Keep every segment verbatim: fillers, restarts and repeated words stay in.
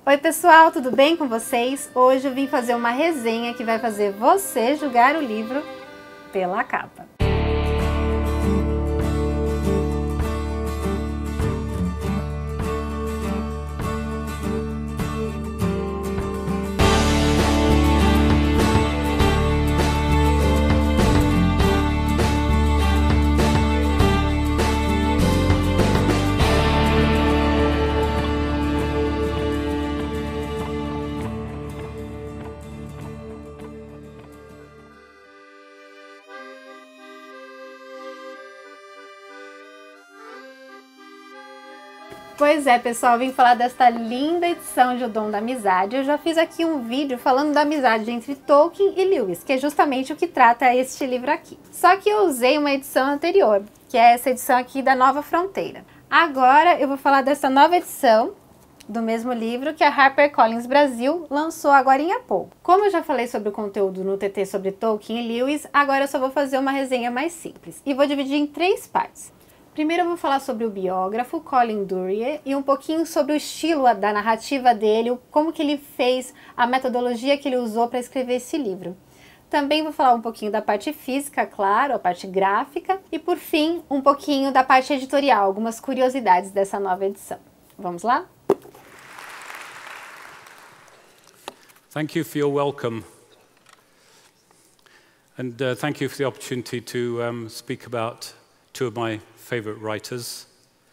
Oi pessoal, tudo bem com vocês? Hoje eu vim fazer uma resenha que vai fazer você julgar o livro pela capa. Pois é, pessoal, vim falar desta linda edição de O Dom da Amizade. Eu já fiz aqui um vídeo falando da amizade entre Tolkien e Lewis, que é justamente o que trata este livro aqui. Só que eu usei uma edição anterior, que é essa edição aqui da Nova Fronteira. Agora eu vou falar dessa nova edição do mesmo livro que a HarperCollins Brasil lançou agora há pouco. Como eu já falei sobre o conteúdo no T T sobre Tolkien e Lewis, agora eu só vou fazer uma resenha mais simples e vou dividir em três partes. Primeiro eu vou falar sobre o biógrafo Colin Durie e um pouquinho sobre o estilo da narrativa dele, como que ele fez, a metodologia que ele usou para escrever esse livro. Também vou falar um pouquinho da parte física, claro, a parte gráfica, e por fim, um pouquinho da parte editorial, algumas curiosidades dessa nova edição. Vamos lá? Thank you for your welcome. And uh, thank you for the opportunity to um, speak about two of my favorite writers.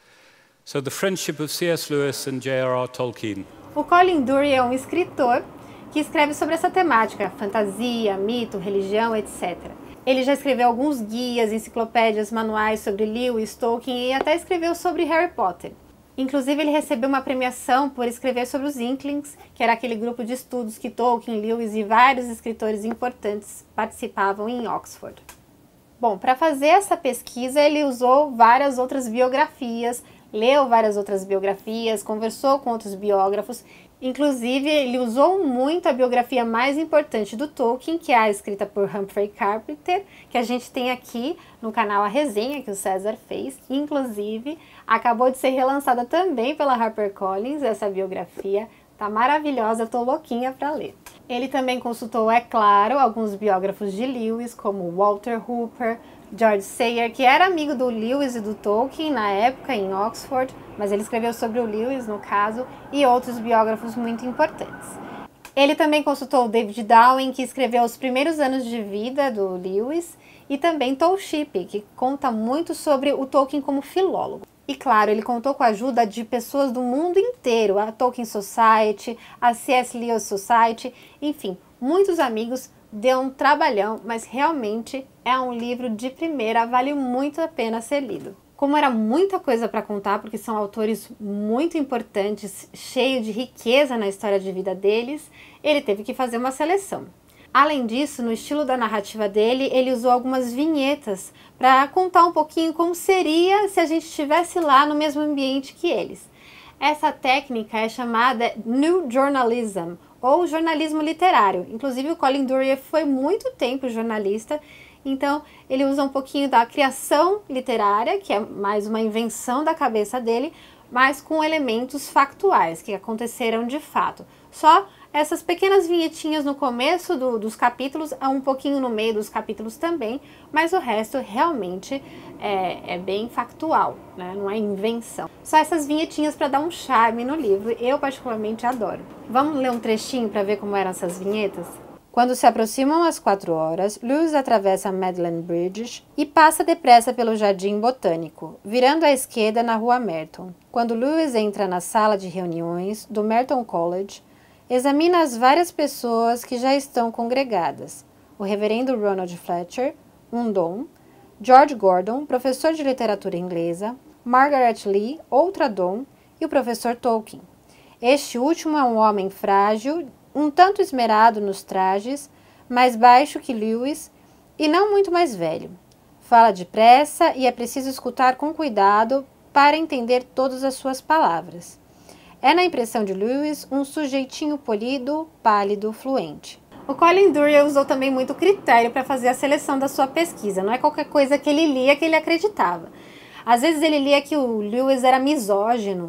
So, the friendship of C S Lewis and J R R Tolkien. O Colin Durie é um escritor que escreve sobre essa temática, fantasia, mito, religião, etcétera. Ele já escreveu alguns guias, enciclopédias, manuais sobre Lewis, Tolkien e até escreveu sobre Harry Potter. Inclusive, ele recebeu uma premiação por escrever sobre os Inklings, que era aquele grupo de estudos que Tolkien, Lewis e vários escritores importantes participavam em Oxford. Bom, para fazer essa pesquisa, ele usou várias outras biografias, leu várias outras biografias, conversou com outros biógrafos. Inclusive, ele usou muito a biografia mais importante do Tolkien, que é a escrita por Humphrey Carpenter, que a gente tem aqui no canal a resenha que o César fez. Inclusive, acabou de ser relançada também pela HarperCollins, essa biografia. Tá maravilhosa, eu tô louquinha para ler. Ele também consultou, é claro, alguns biógrafos de Lewis, como Walter Hooper, George Sayer, que era amigo do Lewis e do Tolkien na época em Oxford, mas ele escreveu sobre o Lewis, no caso, e outros biógrafos muito importantes. Ele também consultou David Darwin, que escreveu os primeiros anos de vida do Lewis, e também Tom Shippey, que conta muito sobre o Tolkien como filólogo. E claro, ele contou com a ajuda de pessoas do mundo inteiro, a Tolkien Society, a C S Lewis Society, enfim, muitos amigos, deu um trabalhão, mas realmente é um livro de primeira, vale muito a pena ser lido. Como era muita coisa para contar, porque são autores muito importantes, cheios de riqueza na história de vida deles, ele teve que fazer uma seleção. Além disso, no estilo da narrativa dele, ele usou algumas vinhetas para contar um pouquinho como seria se a gente estivesse lá no mesmo ambiente que eles. Essa técnica é chamada New Journalism, ou jornalismo literário. Inclusive, o Colin Durie foi muito tempo jornalista, então ele usa um pouquinho da criação literária, que é mais uma invenção da cabeça dele, mas com elementos factuais, que aconteceram de fato. Só essas pequenas vinhetinhas no começo do, dos capítulos, um pouquinho no meio dos capítulos também, mas o resto realmente é, é bem factual, né? Não é invenção. Só essas vinhetinhas para dar um charme no livro, eu particularmente adoro. Vamos ler um trechinho para ver como eram essas vinhetas? Quando se aproximam as quatro horas, Lewis atravessa Magdalen Bridge e passa depressa pelo Jardim Botânico, virando à esquerda na Rua Merton. Quando Lewis entra na sala de reuniões do Merton College, examina as várias pessoas que já estão congregadas. O reverendo Ronald Fletcher, um Dom, George Gordon, professor de literatura inglesa, Margaret Lee, outra Dom, e o professor Tolkien. Este último é um homem frágil, um tanto esmerado nos trajes, mais baixo que Lewis e não muito mais velho. Fala depressa e é preciso escutar com cuidado para entender todas as suas palavras. É, na impressão de Lewis, um sujeitinho polido, pálido, fluente. O Colin Durie usou também muito critério para fazer a seleção da sua pesquisa. Não é qualquer coisa que ele lia que ele acreditava. Às vezes ele lia que o Lewis era misógino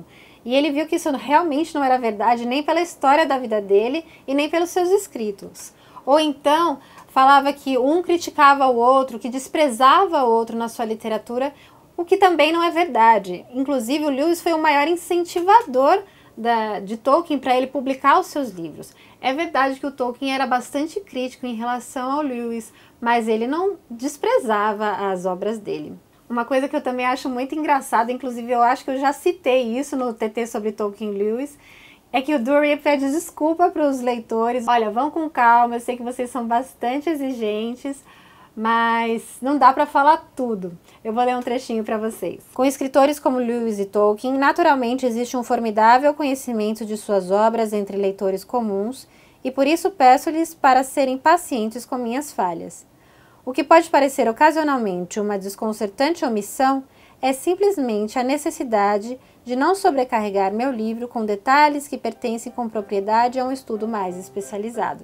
E ele viu que isso realmente não era verdade, nem pela história da vida dele e nem pelos seus escritos. Ou então, falava que um criticava o outro, que desprezava o outro na sua literatura, o que também não é verdade. Inclusive, o Lewis foi o maior incentivador da, de Tolkien para ele publicar os seus livros. É verdade que o Tolkien era bastante crítico em relação ao Lewis, mas ele não desprezava as obras dele. Uma coisa que eu também acho muito engraçada, inclusive eu acho que eu já citei isso no T T sobre Tolkien e Lewis, é que o Dury pede desculpa para os leitores. Olha, vão com calma, eu sei que vocês são bastante exigentes, mas não dá para falar tudo. Eu vou ler um trechinho para vocês. Com escritores como Lewis e Tolkien, naturalmente existe um formidável conhecimento de suas obras entre leitores comuns, e por isso peço-lhes para serem pacientes com minhas falhas. O que pode parecer ocasionalmente uma desconcertante omissão é simplesmente a necessidade de não sobrecarregar meu livro com detalhes que pertencem com propriedade a um estudo mais especializado.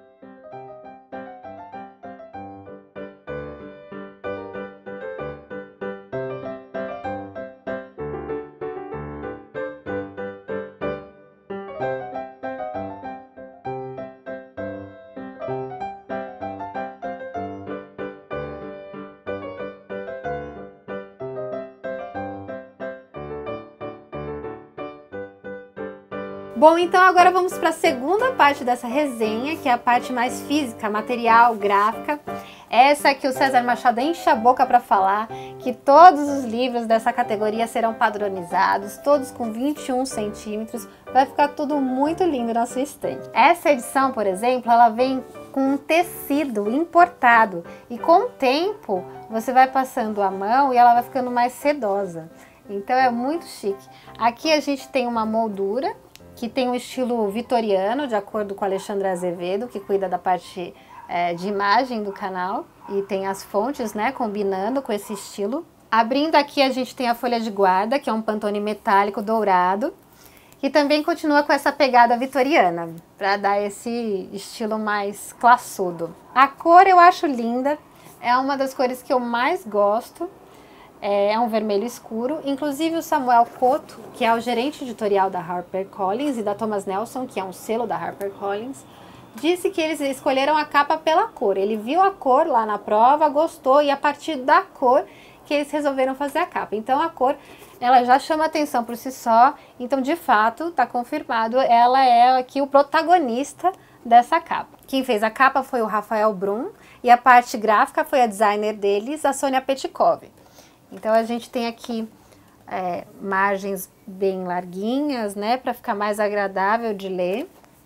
Bom, então agora vamos para a segunda parte dessa resenha, que é a parte mais física, material, gráfica. Essa que o César Machado enche a boca para falar, que todos os livros dessa categoria serão padronizados, todos com vinte e um centímetros, vai ficar tudo muito lindo na sua estante. Essa edição, por exemplo, ela vem com um tecido importado e com o tempo você vai passando a mão e ela vai ficando mais sedosa. Então é muito chique. Aqui a gente tem uma moldura que tem um estilo vitoriano, de acordo com a Alexandra Azevedo, que cuida da parte é, de imagem do canal, e tem as fontes, né, combinando com esse estilo. Abrindo aqui a gente tem a folha de guarda, que é um Pantone metálico dourado, que também continua com essa pegada vitoriana, para dar esse estilo mais classudo. A cor eu acho linda, é uma das cores que eu mais gosto. É um vermelho escuro. Inclusive o Samuel Coto, que é o gerente editorial da HarperCollins, e da Thomas Nelson, que é um selo da HarperCollins, disse que eles escolheram a capa pela cor. Ele viu a cor lá na prova, gostou, e a partir da cor que eles resolveram fazer a capa. Então a cor, ela já chama atenção por si só. Então, de fato, está confirmado, ela é aqui o protagonista dessa capa. Quem fez a capa foi o Rafael Brum, e a parte gráfica foi a designer deles, a Sônia Petkov. Então a gente tem aqui é, margens bem larguinhas, né, para ficar mais agradável de ler.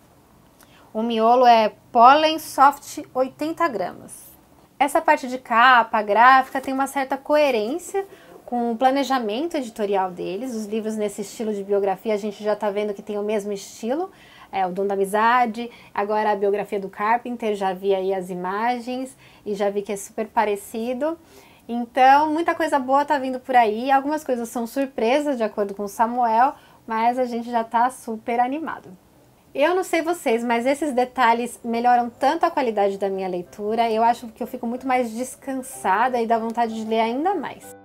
O miolo é Pollen Soft oitenta gramas. Essa parte de capa, gráfica, tem uma certa coerência com o planejamento editorial deles. Os livros nesse estilo de biografia a gente já está vendo que tem o mesmo estilo. É, o Dom da Amizade, agora a biografia do Carpenter, já vi aí as imagens e já vi que é super parecido. Então, muita coisa boa tá vindo por aí, algumas coisas são surpresas, de acordo com o Samuel, mas a gente já tá super animado. Eu não sei vocês, mas esses detalhes melhoram tanto a qualidade da minha leitura, eu acho que eu fico muito mais descansada e dá vontade de ler ainda mais.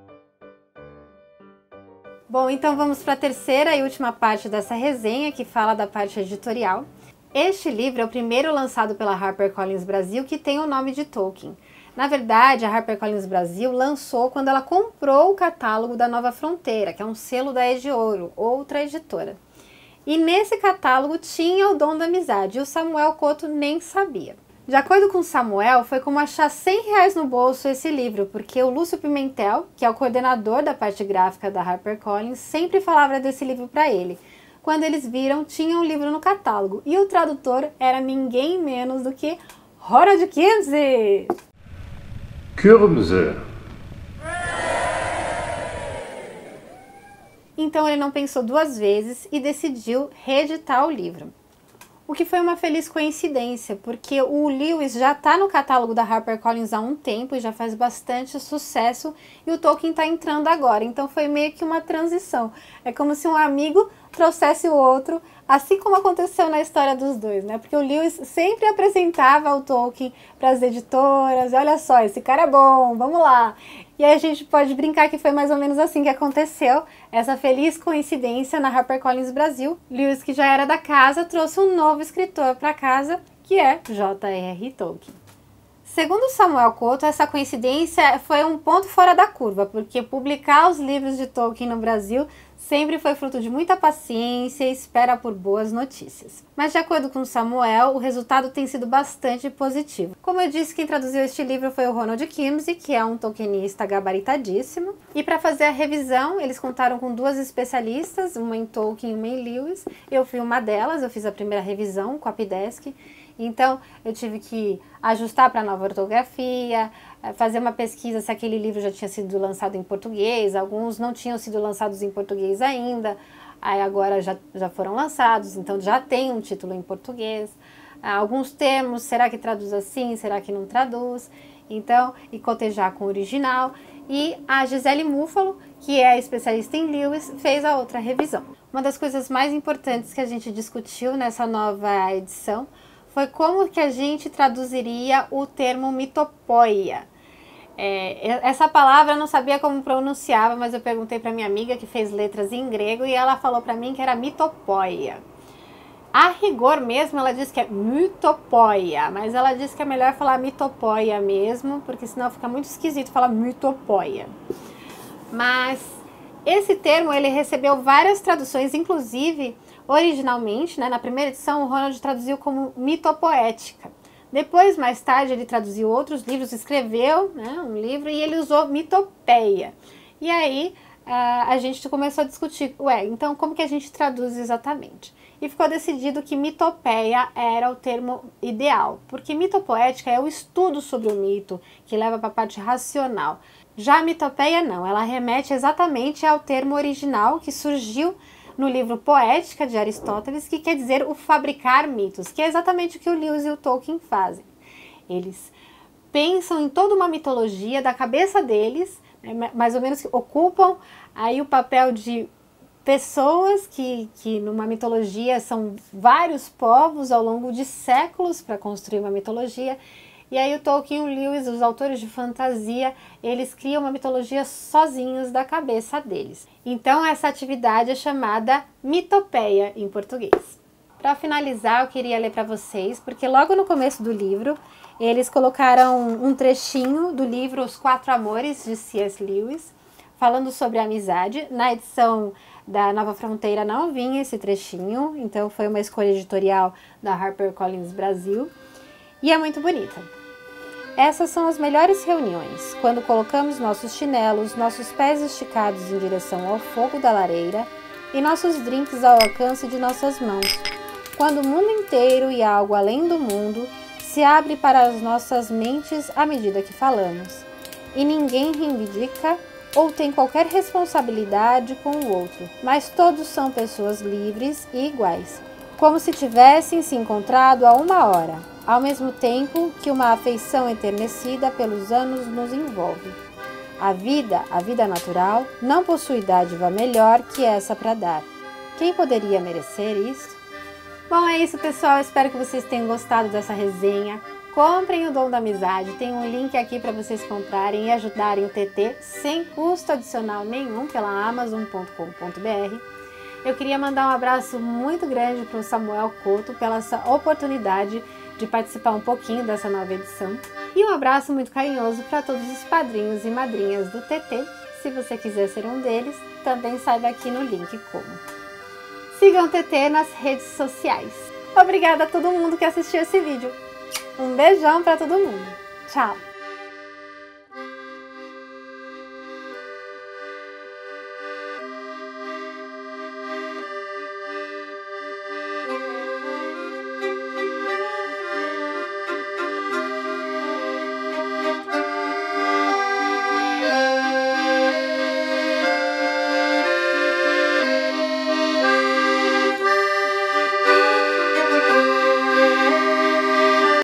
Bom, então vamos para a terceira e última parte dessa resenha, que fala da parte editorial. Este livro é o primeiro lançado pela HarperCollins Brasil que tem o nome de Tolkien. Na verdade, a HarperCollins Brasil lançou quando ela comprou o catálogo da Nova Fronteira, que é um selo da Edge Ouro, outra editora. E nesse catálogo tinha o Dom da Amizade, e o Samuel Coto nem sabia. De acordo com o Samuel, foi como achar cem reais no bolso esse livro, porque o Lúcio Pimentel, que é o coordenador da parte gráfica da HarperCollins, sempre falava desse livro para ele. Quando eles viram, tinha um livro no catálogo, e o tradutor era ninguém menos do que Harold Kinsey! Kürmse. Então ele não pensou duas vezes e decidiu reeditar o livro. O que foi uma feliz coincidência, porque o Lewis já está no catálogo da HarperCollins há um tempo e já faz bastante sucesso, e o Tolkien está entrando agora, então foi meio que uma transição. É como se um amigo trouxesse o outro, assim como aconteceu na história dos dois, né? Porque o Lewis sempre apresentava o Tolkien para as editoras, e olha só, esse cara é bom, vamos lá. E aí a gente pode brincar que foi mais ou menos assim que aconteceu, essa feliz coincidência na HarperCollins Brasil. Lewis, que já era da casa, trouxe um novo escritor para casa, que é J R Tolkien. Segundo Samuel Couto, essa coincidência foi um ponto fora da curva, porque publicar os livros de Tolkien no Brasil sempre foi fruto de muita paciência e espera por boas notícias. Mas de acordo com Samuel, o resultado tem sido bastante positivo. Como eu disse, quem traduziu este livro foi o Ronald Kimsey, que é um tolkienista gabaritadíssimo. E para fazer a revisão, eles contaram com duas especialistas, uma em Tolkien e uma em Lewis. Eu fui uma delas, eu fiz a primeira revisão, copydesk. Então, eu tive que ajustar para a nova ortografia, fazer uma pesquisa se aquele livro já tinha sido lançado em português. Alguns não tinham sido lançados em português ainda, aí agora já, já foram lançados, então já tem um título em português. Alguns termos, será que traduz assim, será que não traduz? Então, e cotejar com o original. E a Gisele Múfalo, que é especialista em Lewis, fez a outra revisão. Uma das coisas mais importantes que a gente discutiu nessa nova edição foi como que a gente traduziria o termo mitopoia. É, essa palavra eu não sabia como pronunciava, mas eu perguntei para minha amiga que fez letras em grego e ela falou para mim que era mitopoia. A rigor mesmo, ela diz que é mitopoia, mas ela diz que é melhor falar mitopoia mesmo, porque senão fica muito esquisito falar mitopoia. Mas esse termo ele recebeu várias traduções, inclusive originalmente, né, na primeira edição, o Ronald traduziu como mitopoética. Depois, mais tarde, ele traduziu outros livros, escreveu, né, um livro e ele usou mitopeia. E aí a, a gente começou a discutir, ué, então como que a gente traduz exatamente? E ficou decidido que mitopeia era o termo ideal, porque mitopoética é o estudo sobre o mito, que leva para a parte racional. Já a mitopeia não, ela remete exatamente ao termo original que surgiu no livro Poética, de Aristóteles, que quer dizer o fabricar mitos, que é exatamente o que o Lewis e o Tolkien fazem. Eles pensam em toda uma mitologia da cabeça deles, né, mais ou menos que ocupam aí o papel de pessoas que, que numa mitologia são vários povos ao longo de séculos para construir uma mitologia. E aí o Tolkien e o Lewis, os autores de fantasia, eles criam uma mitologia sozinhos da cabeça deles. Então essa atividade é chamada mitopeia em português. Para finalizar, eu queria ler para vocês, porque logo no começo do livro, eles colocaram um trechinho do livro Os Quatro Amores, de C S Lewis, falando sobre a amizade. Na edição da Nova Fronteira não vinha esse trechinho, então foi uma escolha editorial da HarperCollins Brasil, e é muito bonita. Essas são as melhores reuniões, quando colocamos nossos chinelos, nossos pés esticados em direção ao fogo da lareira e nossos drinks ao alcance de nossas mãos, quando o mundo inteiro e algo além do mundo se abre para as nossas mentes à medida que falamos, e ninguém reivindica ou tem qualquer responsabilidade com o outro, mas todos são pessoas livres e iguais, como se tivessem se encontrado há uma hora, ao mesmo tempo que uma afeição eternecida pelos anos nos envolve. A vida, a vida natural, não possui dádiva melhor que essa para dar. Quem poderia merecer isso? Bom, é isso, pessoal. Espero que vocês tenham gostado dessa resenha. Comprem o Dom da Amizade. Tem um link aqui para vocês comprarem e ajudarem o T T sem custo adicional nenhum pela amazon ponto com ponto br. Eu queria mandar um abraço muito grande para o Samuel Couto pela essa oportunidade de participar um pouquinho dessa nova edição. E um abraço muito carinhoso para todos os padrinhos e madrinhas do T T. Se você quiser ser um deles, também saiba aqui no link como. Sigam o T T nas redes sociais. Obrigada a todo mundo que assistiu esse vídeo. Um beijão para todo mundo. Tchau!